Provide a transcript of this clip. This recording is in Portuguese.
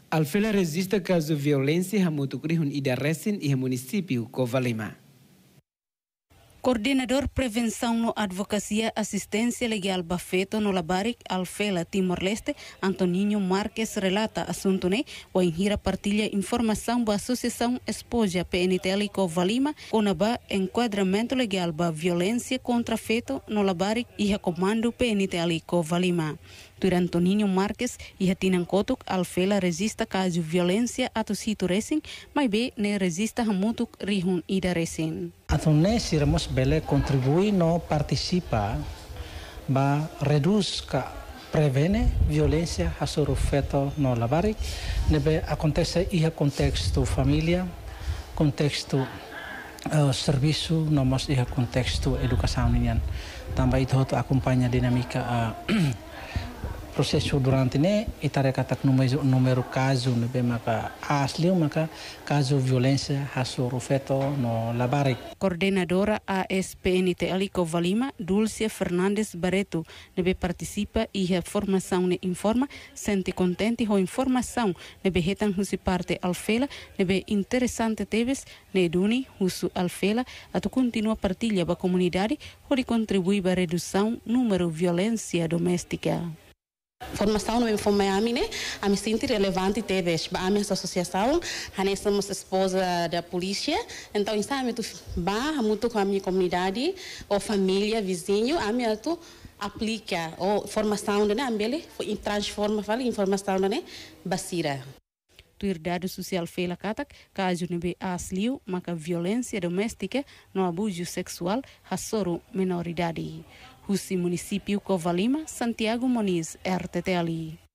Alfela resiste caso violência hamutukrihun ida resin e município Covalima. Coordenador Prevenção no Advocacia Assistência Legal Bafeto no Labaric, Alfela, Timor-Leste, Antoninho Marques relata assunto né, o Enhira partilha informação da Associação Esposa PNTL Covalima, com a enquadramento legal da violência contra feto no Labaric e a comando PNTL Covalima. Durante Antoninho Marques e a Tinancotuk, Alfela resista caso violência atosito recém, mas bem ne resista hamutuk rihun ida recém. Então, nesse irmos bele contribui no participa, ba reduz ka prevene violência sobre o feto no Labaric, nebe acontece e contexto família, contexto serviço, no mas e contexto educação nian. Também itu acompanha dinamika processo durante né e tarefa número caso nebe maka asli maka caso violência sobre o feto no Labaric. Coordenadora ASPNTL Covalima, Dulcia Fernandes Barreto, nebe participa e a formação ne informa, sente contente com a informação nebe retan husi parte Alfela, nebe interessante teves ne duni husu Alfela, atu continua partilha ba comunidade, onde contribui ba redução número violência doméstica. Formação no Infomami, né? A me sinto relevante teve a minha associação, nós somos esposa da polícia, então estamos muito com a minha comunidade, ou família, vizinho, a minha tu aplica ou formação né, ambele transforma fala informação né, basira. Autoridade Social Fela Katak, caso nebe asliu, maka violência doméstica no abuso sexual, hasoro menoridade. Husi Município Covalima, Santiago Moniz, RTTL.